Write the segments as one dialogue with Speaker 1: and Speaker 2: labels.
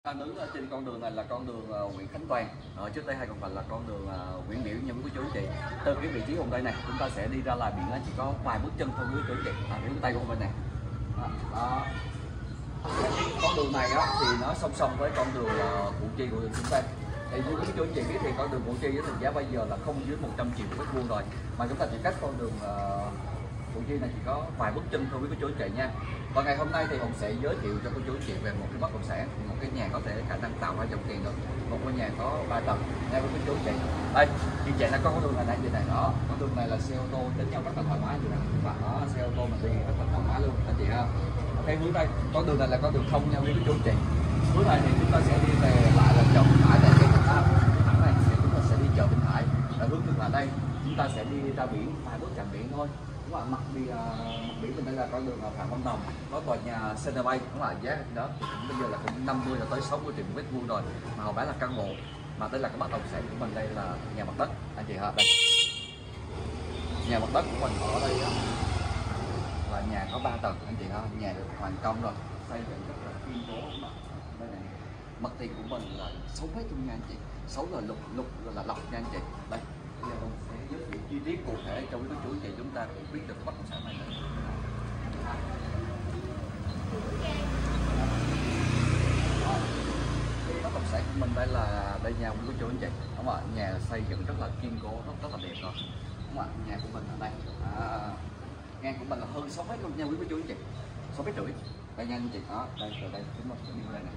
Speaker 1: Đang đứng ở trên con đường này là con đường Nguyễn Khánh Toàn. Trước đây hay còn gọi là con đường Nguyễn Biểu nha quý cô chú anh chị. Từ cái vị trí hôm đây này chúng ta sẽ đi ra lại biển chỉ có vài bước chân thôi quý cô chú anh chị. Cái tay của mình này. Đó. Con đường này á, thì nó song song với con đường Củ Chi của chúng ta. Thì như quý chú anh chị biết thì con đường Củ Chi thì giá bây giờ là không dưới 100 triệu một mét vuông rồi, mà chúng ta chỉ cách con đường Củ Chi này chỉ có vài bước chân thôi quý cô chú anh chị nha. Và ngày hôm nay thì Hùng sẽ giới thiệu cho cô chú anh chị về một cái bất động sản, một cái nhà có thể khả năng tạo ra dòng tiền được, một ngôi nhà có 3 tầng nha quý cô chú anh chị. Đây, chị chạy là có con đường này như này đó, con đường này là xe ô tô đến nhau rất là thoải mái như này, và đó xe ô tô mình đi rất là thoải mái luôn anh chị ha. Cái hướng đây, con đường này là con đường thông nha quý cô chú anh chị. Hướng này thì chúng ta sẽ đi về lại là chợ Bình Hải, tại cái thẳng này thì chúng ta sẽ đi chợ Bình Hải, và hướng ngược lại đây chúng ta sẽ đi ra biển, vài bước chạm biển thôi. Đúng là mặt biển bên đây là con đường Phạm Văn Đồng, có tòa nhà Centerbay, đúng là giá đó thì cũng bây giờ là cũng 50 là tới 60 triệu mét vuông rồi, mà họ bán là căn hộ. Mà đây là cái bất động sản của mình, đây là nhà mặt đất anh chị ha. Đây nhà mặt đất của mình ở đây đó, là nhà có 3 tầng anh chị ha, nhà được hoàn công rồi, xây dựng rất là kiên cố. Đây này, mặt tiền của mình là 6 mét luôn nha anh chị, 6 là lục là lọc nha anh chị. Đây bây giờ mình sẽ giới thiệu chi tiết cụ thể cho quý cô chú anh chị chúng ta cũng biết được bất động sản này. Bất động sản của mình đây là đây nhà quý cô chú anh chị, đúng không ạ? Nhà xây dựng rất là kiên cố, rất là đẹp rồi, đúng không ạ? Nhà của mình ở đây ngang của mình là hơn 6 mét luôn nha quý cô chú anh chị, 6 mét rưỡi. Đây nha anh chị, đó đây từ đây chúng mình sẽ đi đây này.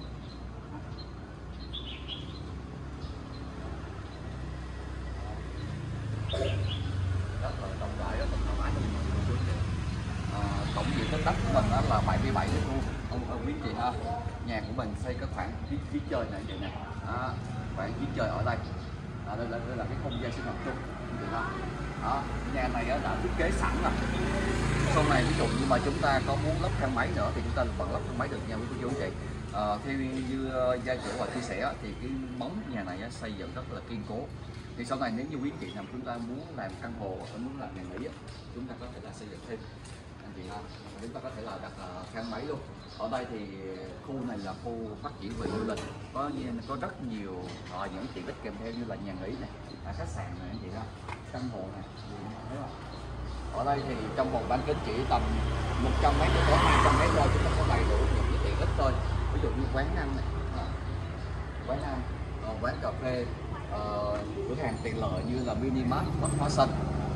Speaker 1: Rất là rộng rãi, rất là thoải mái luôn quý chú anh chị. Tổng diện tích đất của mình đó là 77 mét vuông ông biết chị ha. Nhà của mình xây cái khoảng phía trời này vậy nè, khoảng phía trời ở đây. Đây là cái không gian sinh hoạt chung chị ha. Đó, nhà này đã thiết kế sẵn rồi. Sau này ví dụ như mà chúng ta có muốn lắp thang máy nữa thì chúng ta vẫn lắp thang máy được nha quý cô chú anh chị. Theo như gia chủ và chia sẻ thì cái móng nhà này xây dựng rất là kiên cố. Thì sau này nếu như quý chị nào chúng ta muốn làm căn hộ hoặc muốn làm nhà nghỉ chúng ta có thể là xây dựng thêm anh chị ha. Chúng ta có thể là đặt thang máy luôn. Ở đây thì khu này là khu phát triển về du lịch, có rất nhiều những tiện ích kèm theo như là nhà nghỉ này, khách sạn này anh chị ha, căn hộ này. Ở đây thì trong vòng bán kính chỉ tầm 100 m đến 200 m thôi, chúng ta có đầy đủ những cái tiện ích thôi. Ví dụ như quán ăn này, quán ăn, quán cà phê, cửa hàng tiện lợi như là Minimart, Bách Hóa Xanh.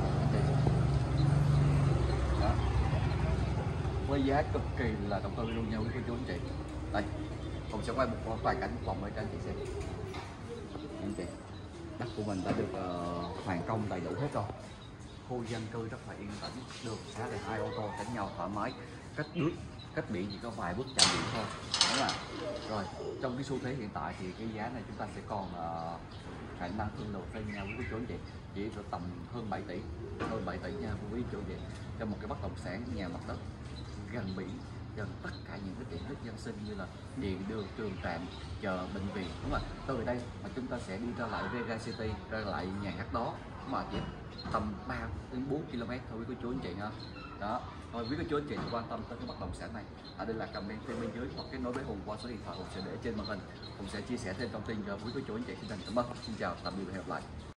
Speaker 1: Với giá cực kỳ là đầu tư luôn nha quý cô chú anh chị. Đây, Hùng sẽ quay một vài cảnh vòng ở cho anh chị xem. Anh chị, đất của mình đã được hoàn công đầy đủ hết rồi. Khu dân cư rất là yên tĩnh, đường xá để hai ô tô tránh nhau thoải mái, cách biển chỉ có vài bước chạm biển thôi, đúng là rồi. Trong cái xu thế hiện tại thì cái giá này chúng ta sẽ còn khả năng thương lượng với nhau với chú anh chị chỉ được tầm hơn 7 tỷ nha quý chú anh chị, cho một cái bất động sản nhà mặt đất gần biển, gần tất cả những cái tiện ích dân sinh như là điện, đường, trường trạm, chợ, bệnh viện, đúng không? Từ đây mà chúng ta sẽ đi ra lại Vega City, ra lại nhà hát đó, mà chỉ tầm 3 đến 4 km thôi quý cô chú anh chị ha. Đó, thôi quý cô chú anh chị quan tâm tới cái bất động sản này, ở đây là comment phía bên dưới hoặc kết nối với Hùng qua số điện thoại Hùng sẽ để trên màn hình. Hùng sẽ chia sẻ thêm thông tin cho quý cô chú anh chị. Xin cảm ơn, xin chào, tạm biệt và hẹn gặp lại.